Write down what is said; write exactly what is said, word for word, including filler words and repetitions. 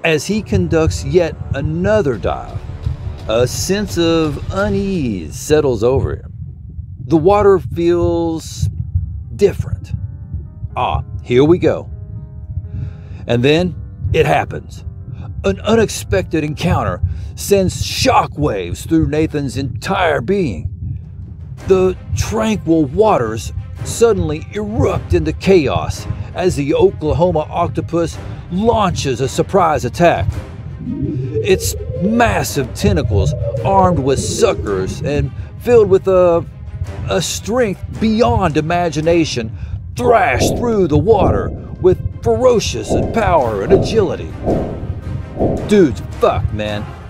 As he conducts yet another dive, a sense of unease settles over him. The water feels different. Ah, here we go. And then it happens. An unexpected encounter sends shockwaves through Nathan's entire being. The tranquil waters suddenly erupt into chaos as the Oklahoma Octopus launches a surprise attack. Its massive tentacles, armed with suckers and filled with a, a strength beyond imagination, thrash through the water with ferocious power and agility. Dude's fucked, man.